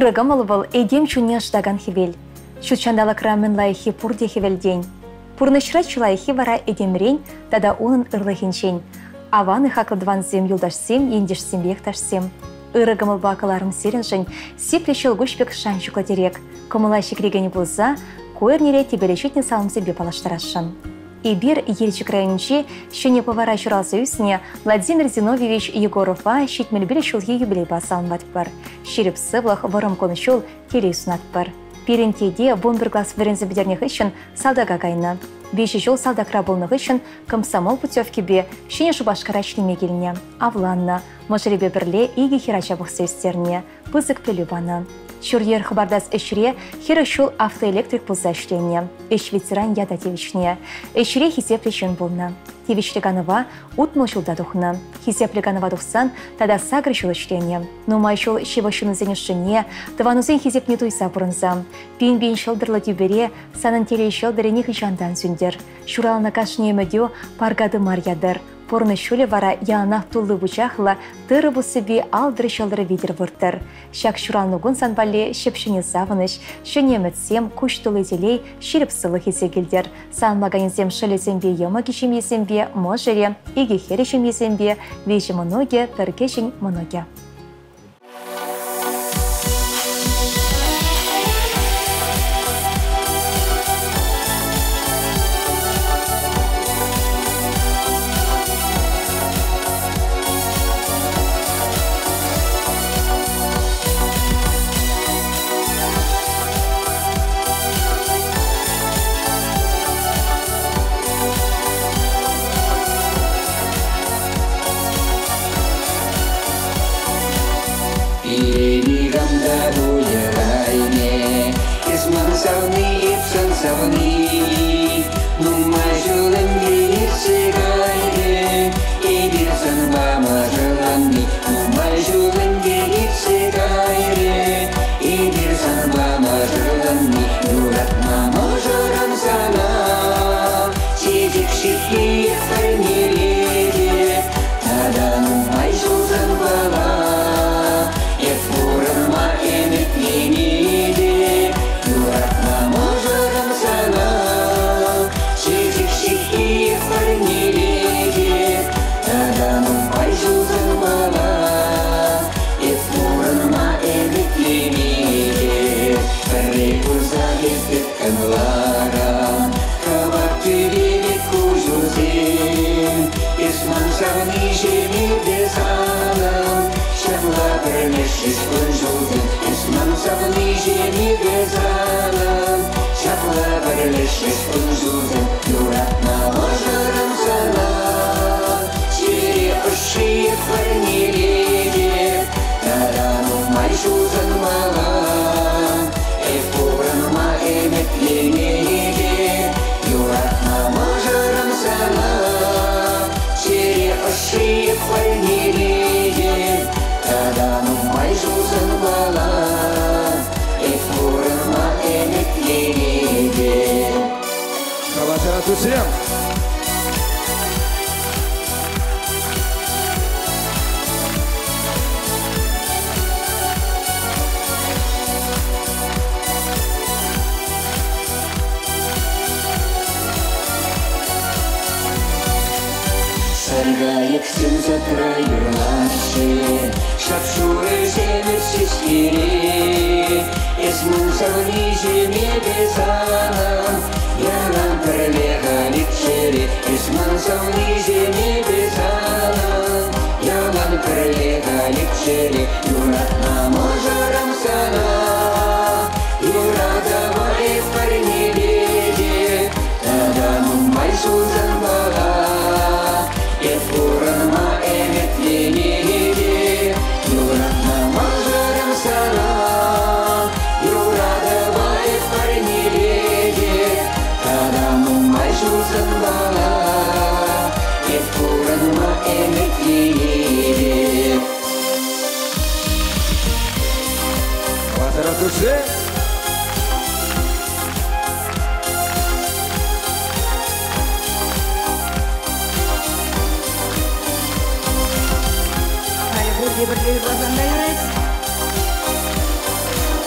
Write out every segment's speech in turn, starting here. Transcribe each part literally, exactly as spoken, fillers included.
Ирыгымыл был эдем чуне штаган хивел. Шутчандала крамен лайхи пурде хивел день. Пурнышра чулайхи вара эдемрень, тада унын ырлыхинчень. Аваны хакладван зем юлдашсем, ендешсем бекташсем. Ирыгымыл бакаларым сереншень, сипле щелгушпек шанчукла дерек. Комылай шекрегени булза, койырнере тебелечетне салым себе палаштарашын. И бир ельчик районче, щене повара чуралсы үсіне, Владимир Зиновьевич Егорова щитмелбеле шулхи юбилей басалмат бар. Шеріп сывлах варым конышул келей сунат бар. Перентеде бомберглас верензе бедернех ищен салдага кайна. Беші жол салдакра болнық ищен комсомол путевки бе щене шубашкарачный мегельне. Авланна, можеребе бірле иги хирача бұқсы өстерне, пызык плелюбана. Чурьер хабардас эшре хирашул автоэлектрик пулза шление. Эш ветеран яда тевичне. Эшре хизеплещен болна. Тевичлеганова утмыл шулда духна. Хизеплеганова духсан тада сагры шул шление. Но майшул шивашуны зенешине, таванузен хизепне туйса бұрынзам. Пин-бин шылдырлы дюбере, санын теле шылдыры нехы жандан сүндер. Шуралына кашне медео паргады марядыр. Порны шуле вара янах тулы бучахла тыры бу себе алдыры шалдыры видер выртыр. Шак шуралнугун санбале шепшіне завыныш, шенеметсем куш тулы зелей ширіп сылы хизегілдер. Санмаганезем шылезембе ема кишемезембе можере, иги херешемезембе, вежі моноге, тыркешін моноге. Всем! Саргайык сенза крайырлашы, шапшуры земерсіз кере, есмін савни жемеде санам, янам прилегали к шере, есмін савни жемеде санам, янам прилегали к шере, юратна можарам сана, юрадавай парни леди, тадану майсузан бала. Ефурама эмет ленеге, юратна мажарам сана, юрадавай парни леге, тадану майшузан бала. Ефурама эмет ленеге. Ватаратусе. Бірлі глазандайрайыз.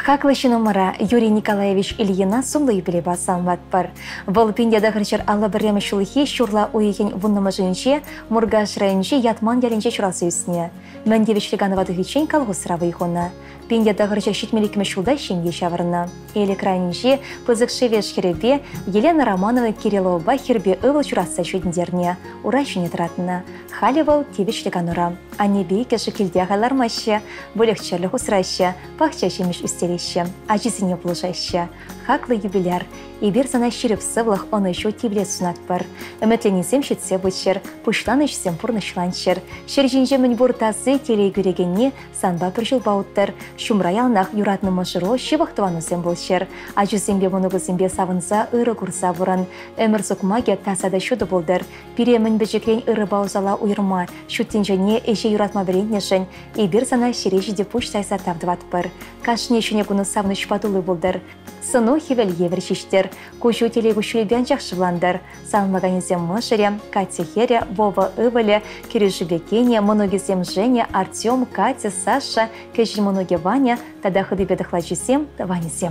Хаклышы номера Юрий Николаевич Ильина сумлы юбилейба салмат бар. Бұл пендеда ғырчар алла біремі шулыхи шурла уйген вұннымы жынче, мұргаш райынче ятман ялінче шурасы үсіне. Мәндевічліганова дұхичен калғысыравы ихона. Пендеда ғырчар шетмелікімі шулда шенге шавырына. Элі крайнинче пызықшевеш херебе Елена Романова Кириллова хербе ывыл шурасы шүдіндеріне. Ура шүне тұратына. Халивал тевічліганура. Анебе кеші келде ағалармашы, бөлікчерлік ұсырайшы, бақча жемеш үстелеші, ажизіне бұлжайшы. Хаклы юбиляр, ебер сана шеріп сывлық оны шо тевлет сунат бар. Үмітленесем шетсе бұтшыр, пұштан үшсем пұрнышланшыр. Шерженже мін бұртасы телей көрегенне санба бір жыл бауыттыр. Шумрай алнақ юратны мұшыру шевақтыванусем бұлшыр. Ажизембе мұнығызембе савынса ұры күрса бұрын. Өмір сұқмаге тасада шуды болдыр. Пиремін біжіклен ұры баузала ұйырма. Шуттенжене эше юратма біренднешін. Ебер сана шережі де пұш сайса тавдыват бір. Кашне шуне күні савны шпатулы болдыр. Сыну хевел евер шиштер. Кушу телегу шулебен жақшыландыр. Салмаганезем Мышере, Катя Хере, Вова Ывале, Кирижибекене, Моногизем Женя, Артем, Катя, Саша, Кежи Моноге Ваня, Тада Хадыбеда Хладжисем, Ванисем.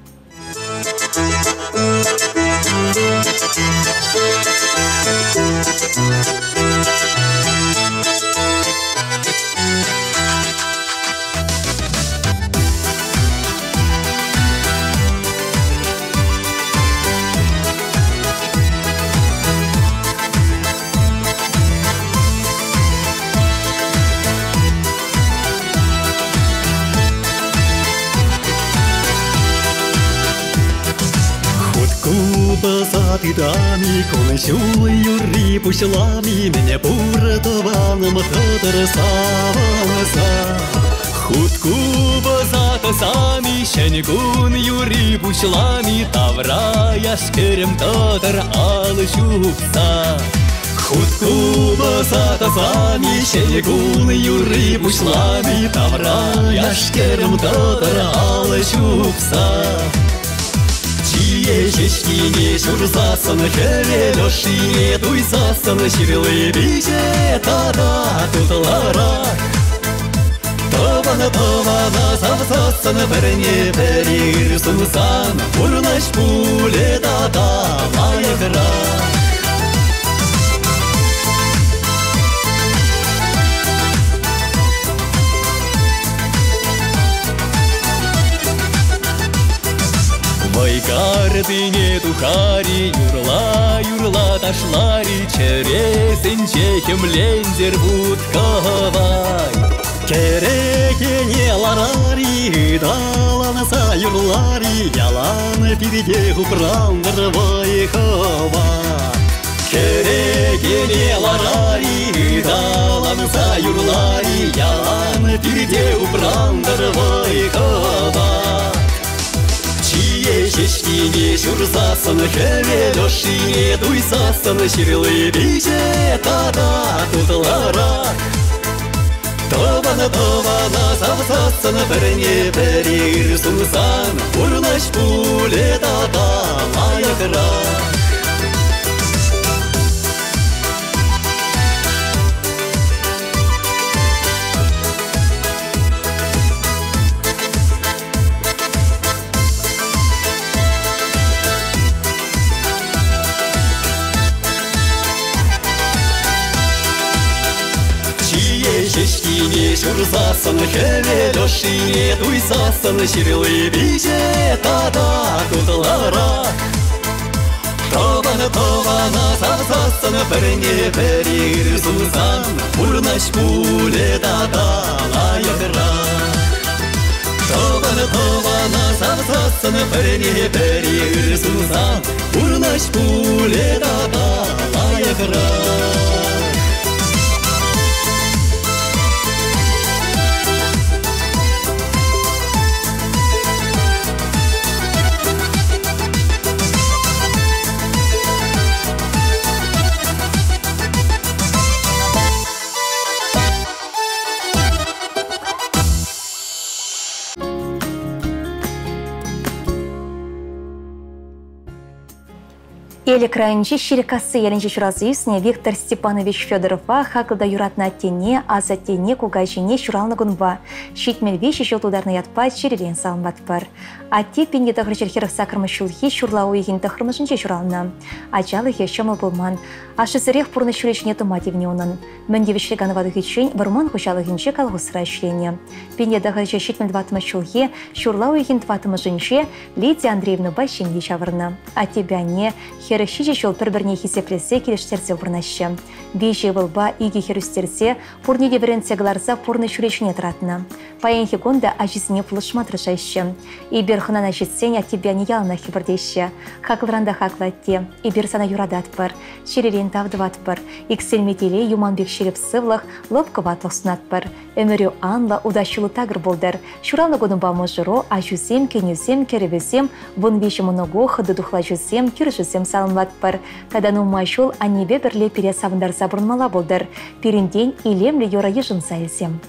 Базаты дами, кончулы юри пушлами, меня пуратованным тодор саванаса. Хутку базата сами, щенегун юри пушлами, тавра яшкерем тодор алышупса. Хутку базата сами, щенегун юри пушлами, тавра яшкерем тодор алышупса. Ешечкине шурсасын, херелешине туйсасын, ширилы биже тада тутлара. Тавана-тавана савсасын, бірне бірір сумсан, бұрнаш пуле тада лайықра. Вайгардыне тухари, юрла, юрла ташлари, чересінче кемлендер будкавай. Керекене ларари, даланаса юрлари, яланы пиде упрандыр вайхавай. Керекене ларари, даланаса юрлари, яланы пиде упрандыр вайхавай. Ешечкине шурсасын, хевелешине туйсасын, ширилы биже тада тутлара. Тавана-тавана савсасын, бірне бірір сумсан, бұрнаш пуле тада лайықра. Ешечкине шурсасын, хевелешине туйсасын, ширилы биже тада тутлара. Тавана-тавана савсасын, бірне бірір сумсан, бұрнаш пуле тада лайықра. Тавана-тавана савсасын, бірне бірір сумсан, бұрнаш пуле тада лайықра. Эле крайнче ширикасы еренче шуразыйсне Виктор Степанович Федорова хакылда юратна аттене, аз аттене кугайжине шуралны гунба. Шитмел вещи шел ударный отпад черелен салмбат бар. Атте пенде тахрычер херах сакрмы шулхи шурлау егин тахрмышынче шурална. Ачалы хешамыл булман. Ашысырех пурны шуречне томативне онын. Мендевишле ганвады хичень варман хушалы хинче калгусра ишлене. Пенде тахрычер шитмел дватымы шулхи шурлау егин тватымы жинче Лидия Андреевна Бащинги чавырна. А тебя не херещиче шел пер-берне хисеплесе келештерсе урнаще. Бейже вылба иги херустерсе пурнеде веренсе гларза пурны шуречне тратна. Паенхи гонда ажизне пулышма трашайще. И берхана на житсень от тебя не ялна хибердеще. Хаклранда хаклатте. И берсана юрадат пар. Шеререн тавдват пар. Иксельметеле юманбек шереп сывлах лобковатлық снат пар. Өмірю анла удащулы тагр болдар. Шуралны годынба можыро ажузем, кенюзем, керевезем, вон вещи много ходы духла жузем, киржузем салынват пар. Тада нумашул аннебе бірле пере савындар забырнмала болдар. Перінден илемлі йора ежын сайылсем.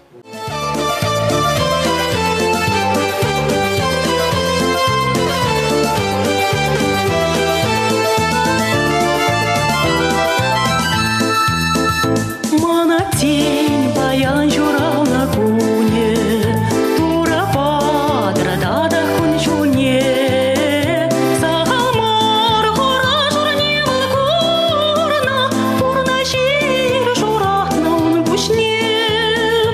Тень баян журал на куне, тура падра дада хун чуне. Сахалмар хора журне валкурна, пурна шир журахна он пушне.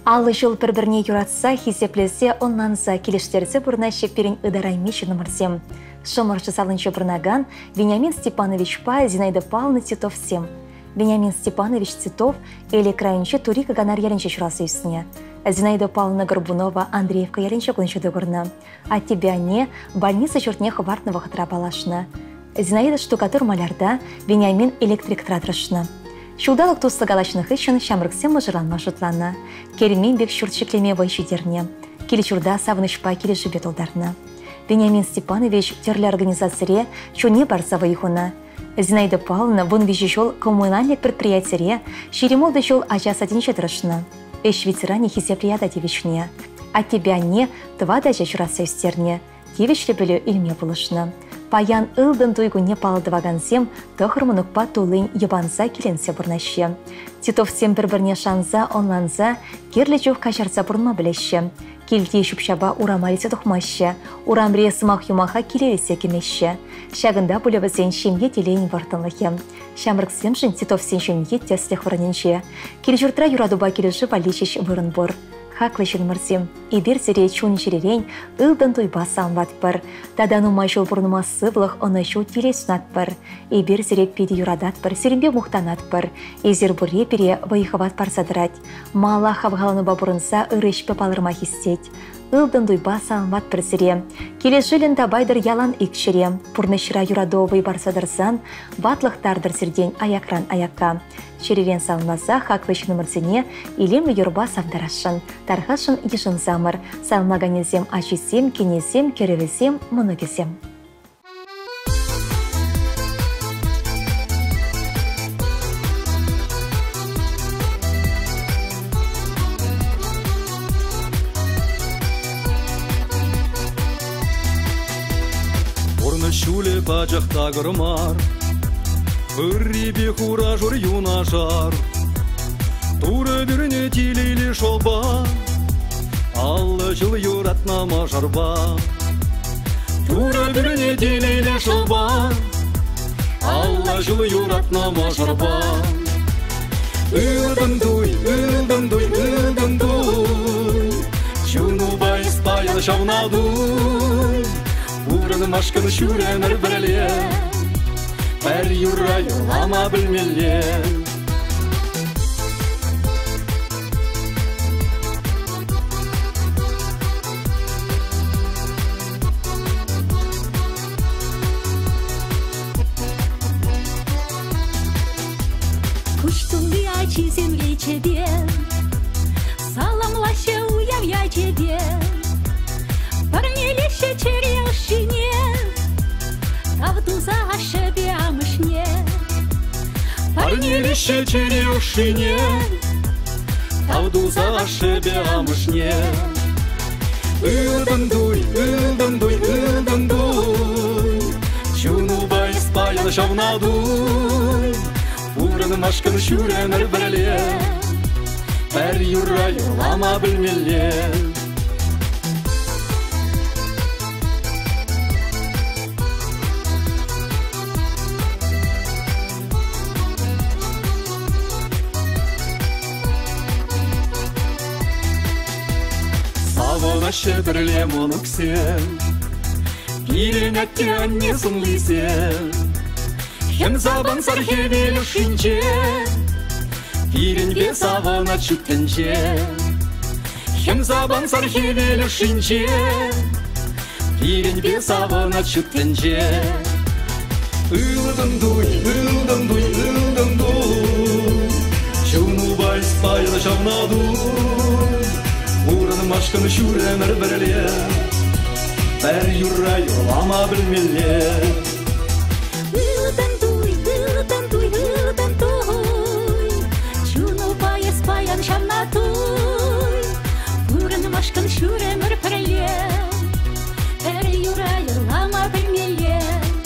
Алы жыл бір-біріне юратса, хизеплесе, онланса, келештерсе бұрнащы перін ыдараймеші номерсем. Шымыршы салыншы бұрнаган Вениамин Степанович Па, Зинаида Павловна Титов сем. Вениамин Степанович Титов елі крайыншы Турика ганар яренче шурасы үстіне. Зинаида Павловна Горбунова Андреевка яренче күнші дөгірні. А тебя не больница чертне хвартного хатра балашны. Зинаида штукатур малярда, Вениамин электрик тратырышны. Шулдалық туслы галашных ишін шамрыксем мұжыранма жұтланы. Кермен бек шүртшіклеме вайшидерне. Келі чурда савынышпа келі жібет олдарны. Вениамин Степанович терлі организацире чуне барса вайхуна. Зинаида Павловна вон вижешол коммунальник предприятире шеремолды жол ажа садинче тұрышны. Эш ветеране хисеприяда девичне. А тебя не два дажа журасы үстерне. Девичлі білі илме бұлышны. Паян ылдын туйгу не палдывагансем, тохырмынукпа тулын ебанса келенсе бұрнашы. Титов сем бір-бірне шанза, онланза, керлі жоқ кашарса бұрынма білеші. Келде шупшаба урамалесе тұхмашы, урамре сымақ юмаха келересе кемеші. Шағында бұлеві сен шемге телейін вартынлығы. Шамрыксем жын Титов сен шемге тесліх варыненше. Кел жұртра юрадуба келеші валешеш вырын бұр. Хаклы мырсем, ибер зере чун жеререн, ылдан туйба самват бір. Тадану майшыл бұрныма сывлық, онышу телесунат бір. Ибер зере педи юрадат бір, серембе мұқтанат бір. Ezер бұре пере вайхават парсадырат. Мала хавғаланы бабырынса ырышпе палырма хистет. Ылдан туйба самват бір зере. Келешілін табайдыр ялан икшере. Пұрнышыра юрадовый барсадырсан, батлықтардыр серден аякран аякка. Шеререн салмаса хаклышын мырзене илемлі юрба савдарашын. Тархашын ешін замыр. Салмаганезем ачисем, кенесем, керевесем, мұнығесем. Орны шуле бачақта көрмар, үрребе хура жор юна жар. Туры біріне телейлі шолба, аллы жыл юратна мажарба. Туры біріне телейлі шолба, аллы жыл юратна мажарба. Үлдім дуй, үлдім дуй, үлдім дуй, чуну байс баян шауна дуй. Урын машкын шүренір біріле, бәр юра юлама білмеле. Куштулы ачи земле тебе, саламлаще уявья тебе. Парнелище черешине, тавду за ошибе амышне. Парнелище черешине, тавду за ошибе амышне. Үлдім дуй, үлдім дуй, үлдім дуй, чуну байс баян шауна дуй. Урын машкын шүренір біріле, бәр юра юлама білмеле. Савынашы бірле мұнықсен, Иренеттен не сынлысен, Хем забан сархевел шинче, Иренбе савына чүттенче. Хем забан сархевел шинче, Иренбе савына чүттенче. Үлдім дуй, үлдім дуй, үлдім дуй, Чуну байс байны шавна дуй. Урын машкын шүренір біріле, бәр юра юлама білмеле. Үлдім дуй, үлдім дуй, үлдім дуй, чуну байыс баян шамна дуй. Урын машкын шүренір біріле, бәр юра юлама білмеле.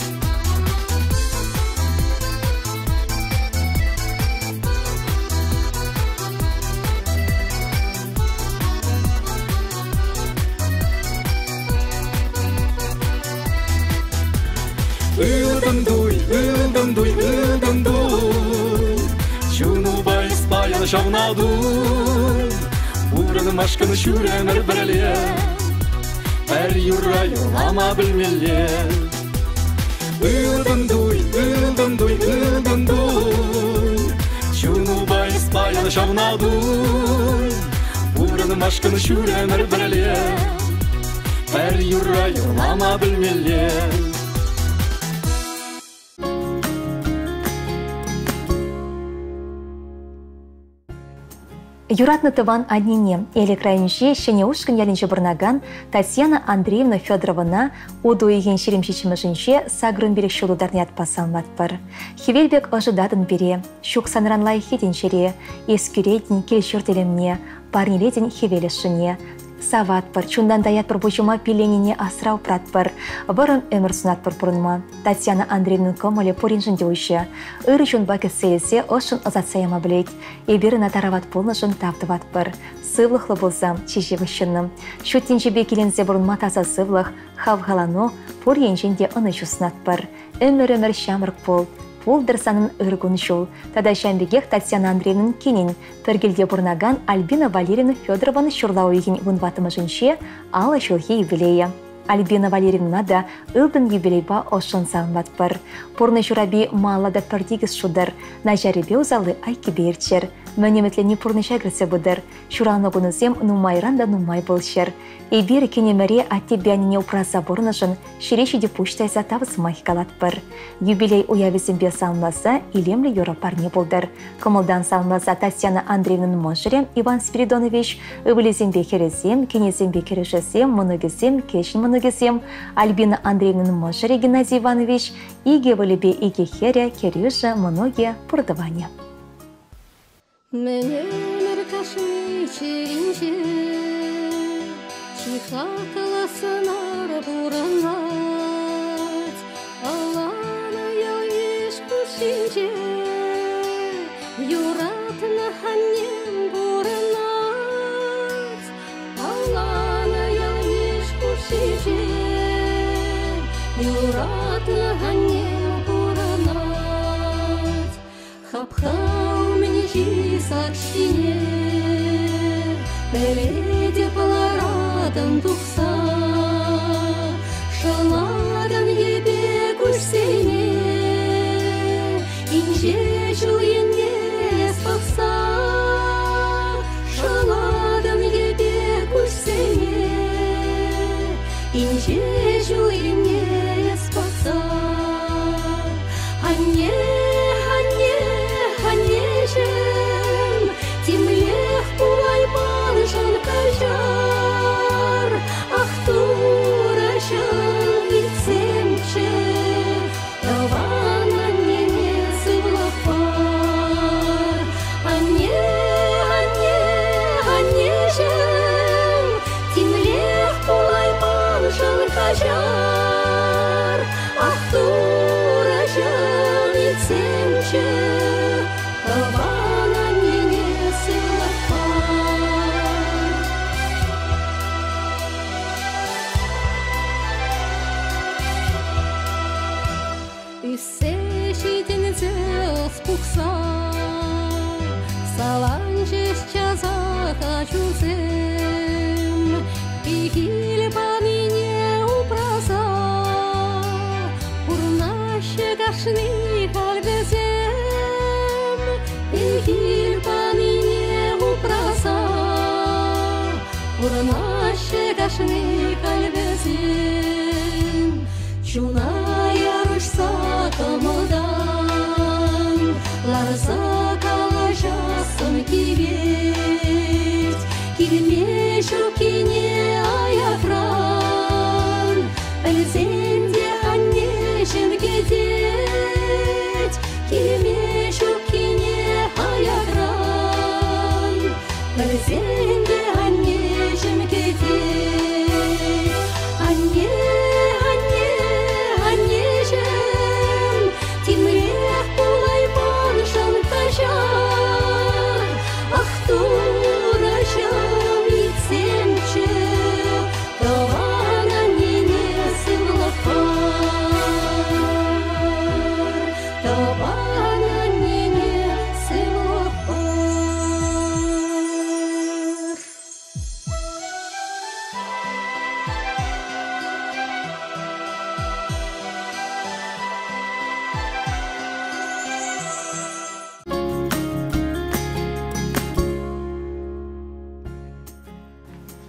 Үлдім дуй, үлдім дуй, үлдім дуй, Чуну байс баян шавна дуй. Ураны машканы шүрәмір біріле Әр юра юлама білмеле Ылдындуй, ылдындуй, ылдындуй Чуну байс баяны шавнадуй Ураны машканы шүрәмір біріле Әр юра юлама білмеле Юратны тыван аднине, эле крайнюще, шене ушкын ялинче бурнаган Татьяна Андреевна Федоровна уду еген шеремшичимышинче сагрын берек шулударны атпасан ватпыр. Хивелбек ожидатын бере, шук санранлай хетенчере, ескюредин келшертелемне, парнеледин хивелешине. Саватпыр, чундан даятпыр бучума пиленине асрау пратпыр, бұрын өмір сунатпыр бұрынма. Татьяна Андреевна комоле поринжын деуще. Үрі жун бакы сейлсе, ошын ызатсаяма білейд. Ебері натарават полнышын таптыватпыр. Сывлықлы болсам, чешевішінім. Шуттенчебе келензе бұрынма таза сывлық, хавгалану, пор енженде ыны чуснатпыр. Өмір-өмір шамырк бол. Пул дырсанын ыргун шул. Тада шамбегех Татьяна Андреевнын кенин. Пергелде бурнаган Альбина Валерьевна Федорованы шурлау еген вынватымышынче ала шулхи юбилея. Альбина Валерьевна да ылдын юбилейба ошын сағынбатпыр. Порны шураби мала да пардигіз шудар. На жаребе узалы айки берчер. Мәнеметлені порны шагырсы бұдыр. Шураны бұнызем нумайран да нумай болшыр. Эбир кенемере атте бәніне упраса борнышын шереші де пуштайса тавыс майхкалатпыр. Юбилей уявесімбе салмаса илемлі Европарне болдыр. Комылдан салмаса Татьяна Андреевнын можырем Иван Спиридонович өвілезембе кересем, кенезембе керешесем, мұнығысем, кешін мұнығысем, Альбина Андреевнын можыре Геннадий Иванович, иге вылебе иге хере, керюша, мұнығы пұрдыване. Менемір кашми черинче, чиха каласынар буранат, аланы яиш кушинче, юратны ханнем буранат, аланы яиш кушинче, юратны ханнем буранат, хапхау менежи сакшине, Беледе паларадын тухса, шаладын ебе күрсене, инже жуйне спақса, шаладын ебе күрсене, инже жуйне спақса. Анне, анне, аннежем, темлех пулайман жан кажар, ах турашын витсемче, даван аннене сывлапар. Анне, анне, аннежем, темлех пулайман жан кажар, ах турашын витсемче, даван аннене сывлапар. Үссе шитензе спукса, саланжеш чаза качузем, игил панине упраза, пурнаще гашни калбезем, игил панине упраза, пурнаще гашни калбезем, чуна ярышса камылдан, ларса калажасын кибет, килме шукине аякран, әлзенде аннешін кетет, килме шукине аякран, әлзенде аннешін кетет. Анне, анне, аннежем, темлех пулайман жан кажар, ах турашын витсемче, даван аннене сывлапар, даван аннене сывлапар.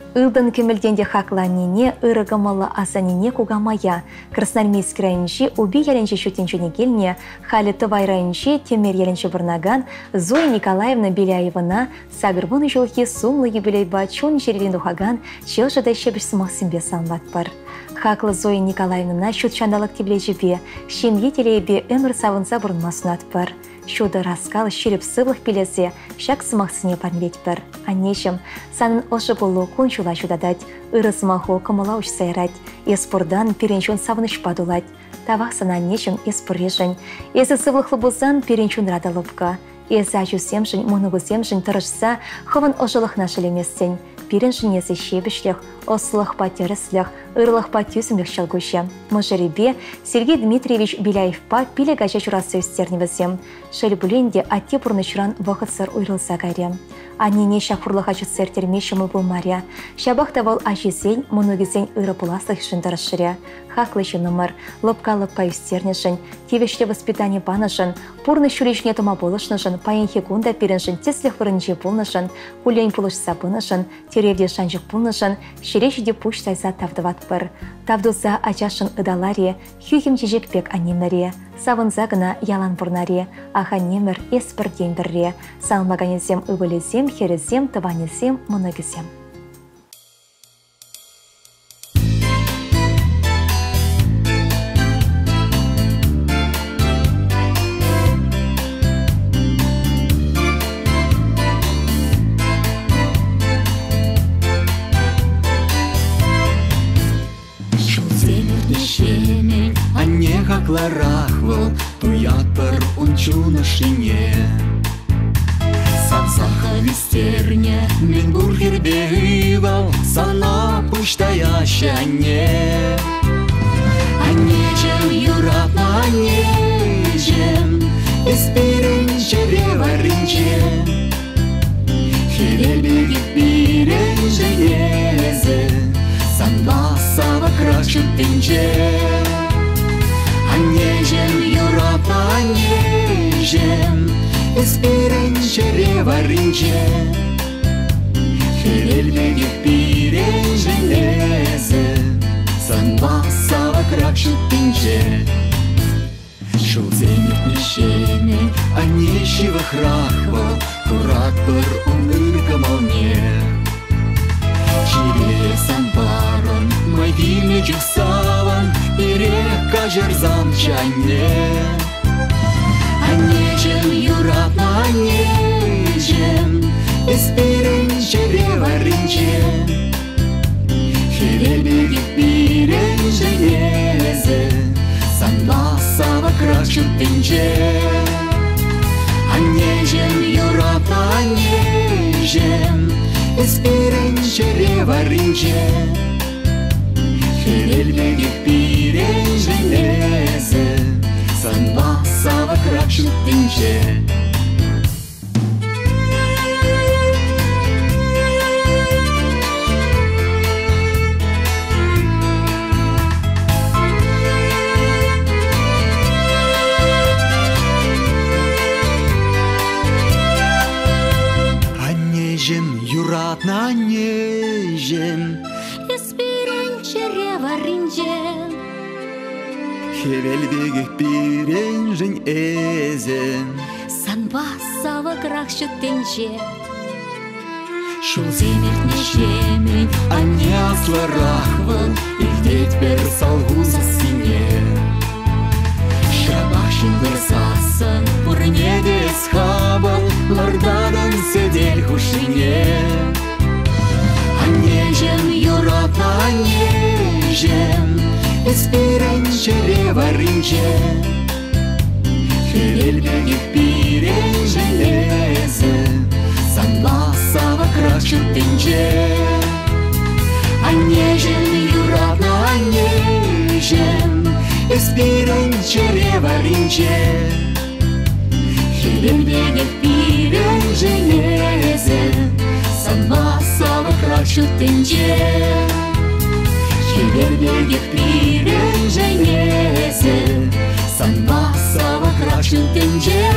Ылдын кемелденде хакланине, ырыгымылы асанине кугамая. Красноармейск райончи уби яленче шутенчуне келне, халі Тывай райончи темер яленче бұрнаган Зоя Николаевна Беляевына сагырбын жылхи сумлы юбилейба чон жерелен духаган челжада шебіш сымақсынбе салмат бар. Хаклы Зоя Николаевна шут шандалық теблежебе, шемге телейбе өмір савынса бұрынмасынат бар. Шуды раскал шеріп сывлық пелесе, шак сымақсыне парнбет бар. Анешім, санын ошы болу күн жула жудадать, ыры сымақу кымыла уш сайрать, еспордан перенчун савыныш падулать. Тавақ сана анешім еспорежін, есі сывлықлы болсан перенчун радалыпка. Есі ажу семжін, мұнығу семжін тұрышса, хывын ожылық нашылеместен. Переншін есі шебішліх, ослық па терісліх, ырлық па тюсімлік шалгушы. Мұжыребе Сергей Дмитриевич Беляев па пиле гажа журасы үстерневізем. Шелбуленде атте бұрнышыран вақытсыр уйрылса гайре. Анене шақырлық ажытсыр термешімі болмаря. Шабақта бол ажесен, мұнығызен ыры бұласлық жындарышыре. Хаклы жынымыр, лыпка-лыпка үстернешін, тевеште воспитание банышын, пурны шүрешіне тума болышнышын, паенхе гунда переншін тесліх вырынже болнышын, кулень пулыш сабынышын, теревде шанжық болнышын, шерешіде пуш тайса тавдыват бір. Тавдуза ачашын ыдаларе, хюхим чежекпек анемнаре, савынза гына ялан бұрнаре, аха немір еспір ден бірре, салмаганезем ывылезем, херезем, тыванезем, мұнығызем. Ларахвал, туят пар унчу на шине. Савзаха вистерня, мен бургер бейвал, сана пуштая щане. Анежем юрат на анежем, эсперен черева ринче. Херебеги пирен женезе, санба сава кращу тенче. Анежем, юрапа, анежем, эсперен черева ринче. Херельбеги пирен железе, санба сава кракшу тинче. Шулземет нешеме, анешива храхва, курат пыр унырка молне. Чире санбарон, мой вильне саван, перека жерзам чайне. Анежем, юрап, анежем, эсперен черева ринче. Херебеги пирен железе, санба сава кращу тинче. Анежем, юрап, анежем, эсперен черева ринче. Херельбеги пирен железе, санба сава кракшу тинче. Анежем, юрат на анежем, Эсперен черева ринче. Хевельбеги пирен жен эзе. Санба сава кракшу тенче. Шулземет нешемен, анясла рахвал, илдет бер салгуза сине. Шабашин берсасан, пурнеде схабал, лардадан седель хушине. Анежем, юрап, анежем, эсперен черева ринче. Херельбеги пирен железе, санба сава кращу тинче. Анежем, юрап, анежем, эсперен черева ринче. Херельбеги пирен железе, санба сава кращу тинче. Херельбеги пирен железе, санба сава кращу тинче.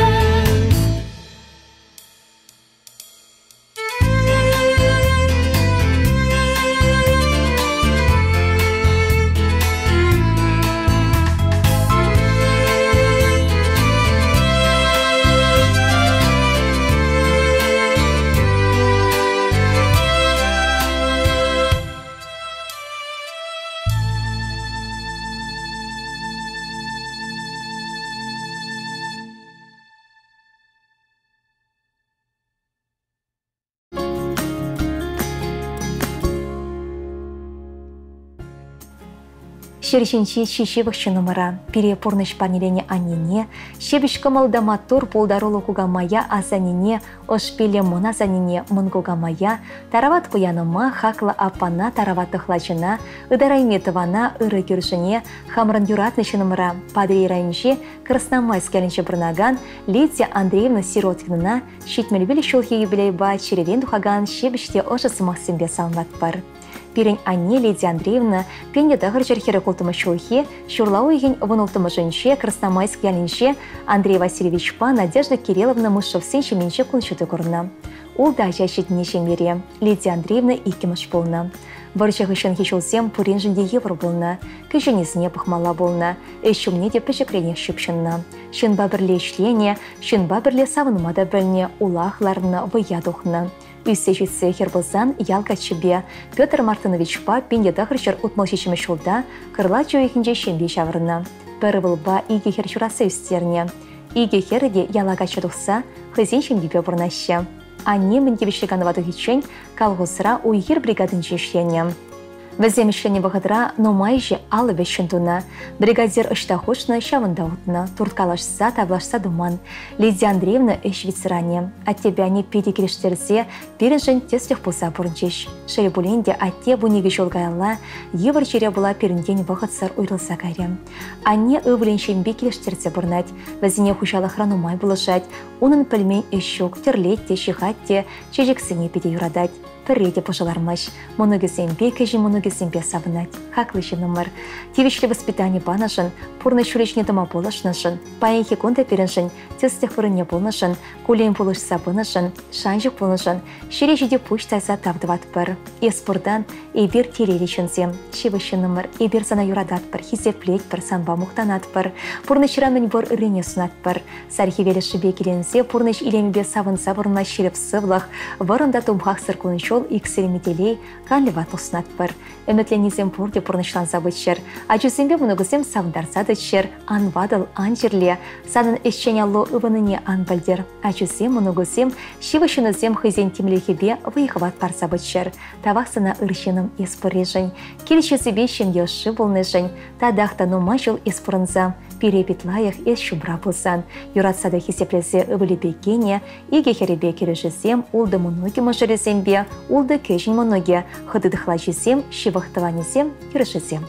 Шершинчи шишивых номера, перепорныш панелене анине, шебешка малдаматур полдаролу кугамая азанине, ошпиле моназанине монгугамая, тарават куяныма, хакла апана тарават охлачына, ыдарайметована, ыры кюршине, хамран юратныш номера, падри райнче, красномайск кәлінче бірнаган, Лидия Андреевна Сироткинына, шитмелбелі шулхи юбилейба черевен духаган шебеште ошысы мақсимбе салынат бар. Пирень Анне Лидия Андреевна пенде дағыр жерхері қолтымы шулхи, шурлау еген вынылтымы жынше, Красномайск ялінше Андрей Васильевич па Надежда Кирилловна Мышовсен шеменше күншуды көріна. Ол да жәшетіне шеңбере. Лидия Андреевна икемыш болна. Варчах үшін хешілсем пурин жынде евр болна. Кішінесіне пықмала болна. Эшумне де пішікрене шүпшінна. Шынба бірле ішлене, шынба бірле савынмада білне, улахларына ваядухна. Үссе жетсе хербозан ялка чебе. Петр Мартынович па пенде дағыршыр ұтмалшешімі шулда кырла чөйхінже шембе шавырна. Бірі вылба иге хер журасы үстерне. Иге херіде ялага чыдықса, хызен шембе бұрнашы. Анне міндебішілігін вадығычын калғысыра уйгер бригадын жешлене. Візем ішлене вғыдыра номайжы алы вешін туна. Бригадир ұштахушны шавында ұтына. Турткалашса, тавлашса думан. Лидия Андреевна үш ветеране. Аттебяне педе келештерсе, пережін теслих бұлса бұрынчеш. Шеребуленде атте бұнеге жолғайла, евір жере бұла перінден вғытсар ұйрылса кайрем. Анне өвіленшенбе келештерсе бұрнат. Візіне хушалықра номай бұлышат. Оның пілмен үшшік, терлетте, шихатте, чежексіне педе юрадат. Пірреде пожалармаш. Моногесембе, кәжі моногесембе сабынат. Хаклышы номер. Тевечлі воспитание банашын, пурны шуречне дома болашнашын, паенхи конда переншын, тестех вырыне болнашын, кулейн болыш сабынашын, шанжық болнашын, шережеде пуш тайса тавдыват бір. Еспурдан ебір терелешінсем, шевышын номер, ебір зана юрадат бір, хизеплет бір, самба мұқтанат бір, пурны шырамен бір үрене сунат бір. Сархи велеші бекеленсе, пурныш илемебе савын сабырына шереп сывлах, варында тумхақ сыркунын шол иксеремителей канлева тоснат бір. Үмітленізем пурде пурнышлан забытшыр. Ачусембе мұнығысем савындарсадычыр, анвадыл анжерле, санын эшченялло ывыныне анбалдер. Ачусем мұнығысем шивышынызем хызен темлехебе выйхыват парсабытшыр. Тавақсына ыршыным еспырежын. Келешесібе шемдеуші болнышын. Тадақта нума жол еспырынза. Перепетлаях ес шубра болсан. Юратсада хесеплесе ывылебекене, иге херебе керешесем, улды мұнығы мұжыресембе, улды кешін мұнығы, хыдыдықлачесем, шивықтыванесем, керешесем.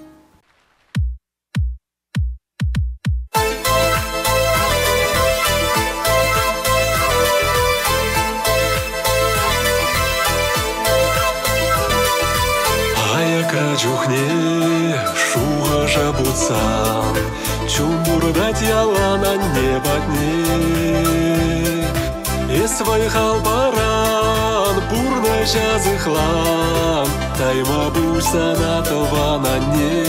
Аяка чухне, шуға жабутсан, чумбурдать ялана небатне. Есвай халбаран, бурна жазыхлан, тайма бусана тованане.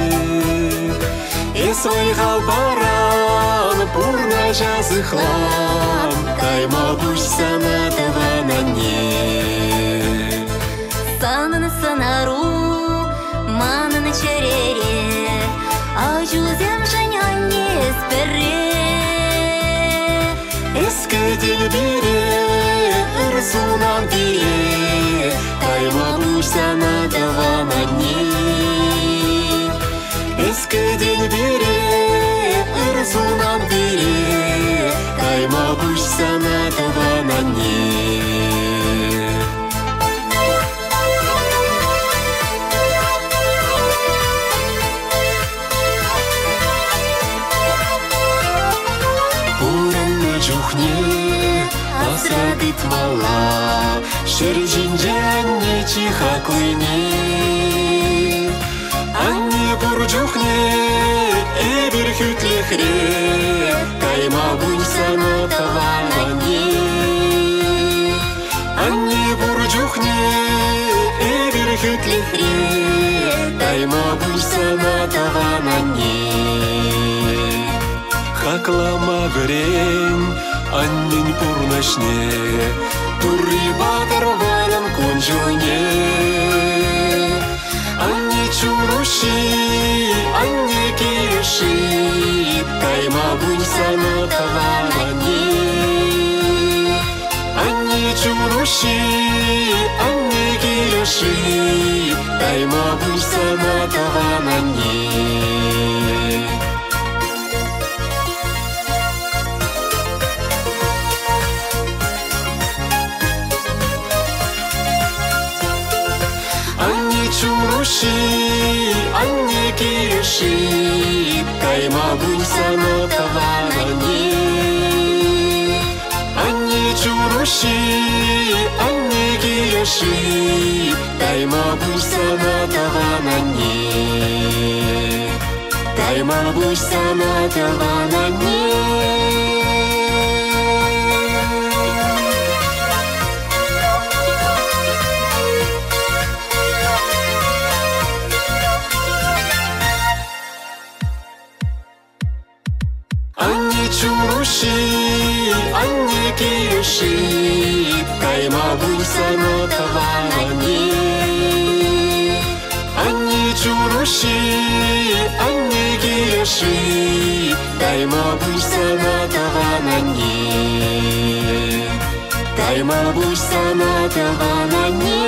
Есвай халбаран, бурна жазыхлан, тайма бусана тованане. Санын сынару, манын черере, ажузем женяне сперре. Эскеден бире, ырсунан бире, тайма бусана тованане. Эскеден бире, ырсунан бире, тайма бусана тованане. Асрадыт мала, шережинже анне чиха клыне. Анне бурджухне, эбир хүтлехре, тайма бунсана таванане. Анне бурджухне, эбир хүтлехре, тайма бунсана таванане. Хаклама грень, аннень пурнашне, турри батарваран конжуне. Анне чуруши, анне киреши, тайма бунсана таванане. Анне чуруши, анне киреши, Тайма буш санатова манне. Анне чуруши, анне кириши, тайма буш санатова манне. Анне чуруши, анне кириши, тайма буш санатова манне. Тайма буш санатова манне. Чуруши, анне кириши, тайма буш санатова манне. Анне чуруши, анне кириши, тайма буш санатова манне. Тайма буш санатова манне.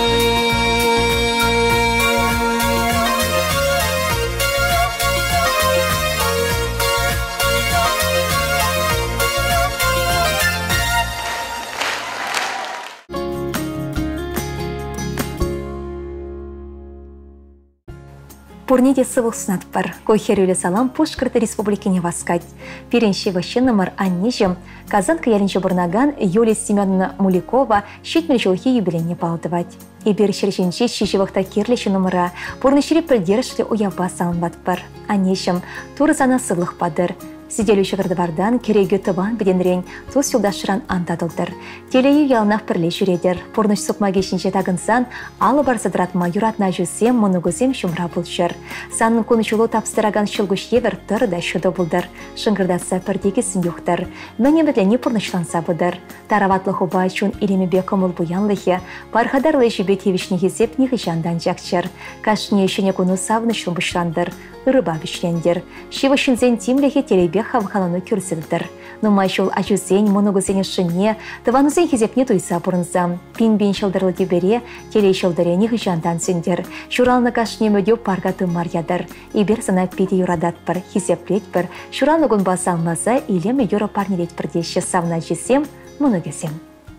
Пурниде сывыл сунатпар. Койхерюле салам Пушкарты республикине васкать. Перенши ващен номер аннижем. Казанка ялинче бурнаган Юлия Семеновна Муликова щитмель жылхи юбилейне палдывать. И берешерченче щищевахта кирлещи номера пурнышире придержали уяба салынбатпар. Аннижем турызана сывлых падыр. Сиделющий вардавардан кереге тыван беденрень тус юлдашыран антадылдыр. Телею ялнах пірле жүредер. Пурныш сукма кешінче тагынсан, алы барсыдыратма юратна жүзем, монугузем шумра бұлшыр. Санын конычулу тапстыраган шылгуш евер тыр да шуды бұлдыр. Шыңғырдатса пірдегесін юқтыр. Мәне бітлене пурнышланса бұдыр. Тараватлы хуба чун илемебе кымыл буянлыхе, пархадарлы жібетевішне хесеп негі жандан жақчыр. Кашне үшіне куну савны шумбышландыр. Рыба бишлендер. Шивышынзен тимлехе телебе хавханану күрсілдір. Нумайшул ачусен, моногусен шыне, тыванузен хезепне туйса бұрынзам. Пин-бин шылдырлы дебере, теле шылдыре негі жандан сендер. Шуралны кашне мөдеу паргаты марядыр. Ибер сана педе юрадат бір, хезеплет бір. Шуралны гун басалмаза, илеме юра парнелет бірдеші савна жесем, моногесем.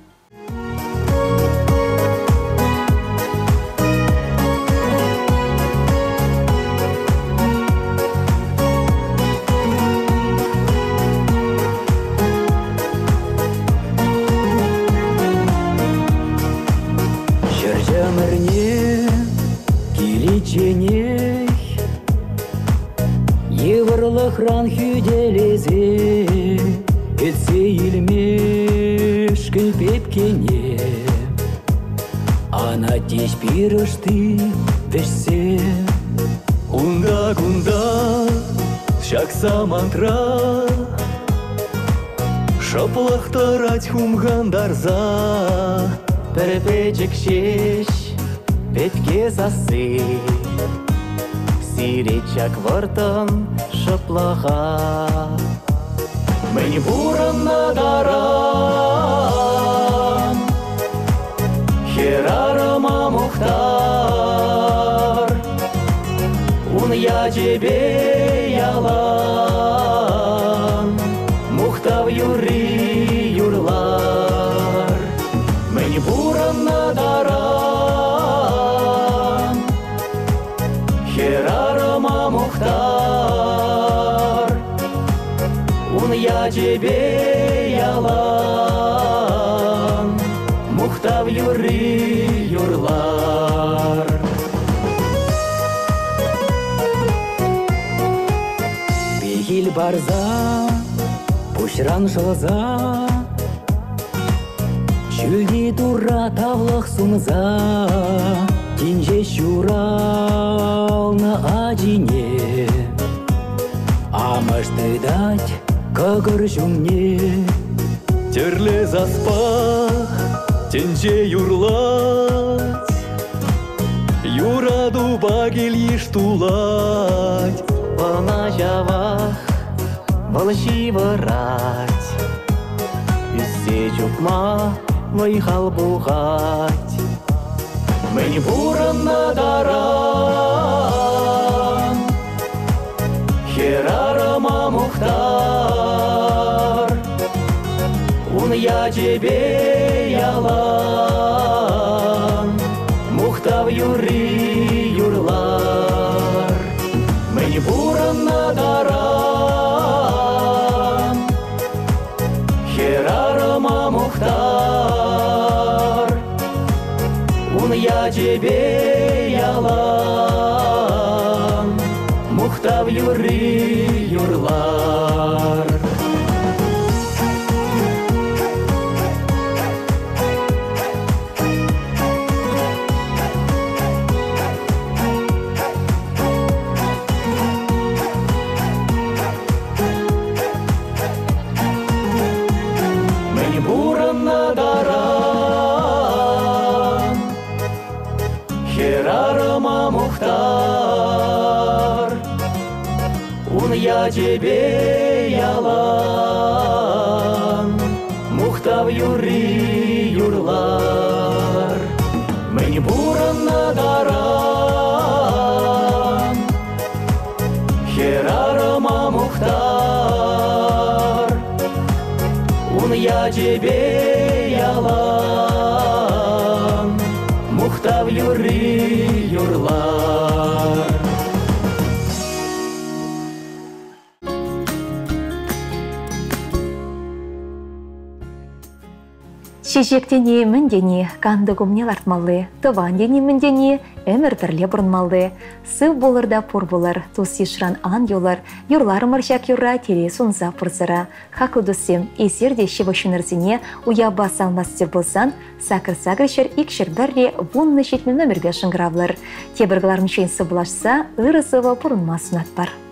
Еврлыхран хюделезе, этсе илмеш кылпепкене. Ана теш пирышты дешсе. Унда-гунда, шакса мантра, шаплахтарать хумгандарза. Перепечек шеш, петке засы. Сиречак вартан шаплаха. Мені буран надаран, херарама мухтар. Ун я тебе ялан, мухтав юри юрлар. Мені буран надаран, херарама мухтар. Ун я тебе ялан, мухтав юри юрлар. Бегил барза, пушран жылза, чүлди тура тавлық сумза. Тинже шурал на адине, амашты дать кагыр жумне. Терле заспах, тинже юрлать, юраду багил иштулать. Вана жавах, волши варать, үссе чукма, вайхал бухать. Мы Мені буранна даран, херарама мухтар, ун я тебе ялан, мухтав юри юрлар. Мені буранна даран, херарама мухтар, ун я тебе ялан, мухтав юри юрлар. Мені буранна даран, херарама мухтар, ун я тебе ялан, мухтав юри юрлар. Мені буранна даран, херарама мухтар, ун я тебе ялан, мухтав юри юрлар. Шешектене міндене канды күмнел артмалы, тован дене міндене өмір бірле бұрынмалы. Сыв болырда пұр болыр, тұс ешран ан йолар, юрлар маршак юрра тере сунса пұрсыра. Хақы дұсым, есерде шевашынырзіне уя басалмас деп болсан, сақыр-сақыр икшір бірре вунны шетмен өмірге шыңғыравлар. Тебіргілар мүшенсі бұлашса, ұрысыва бұрынмасын атпар.